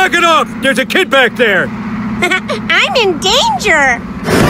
Knock it off! There's a kid back there! I'm in danger!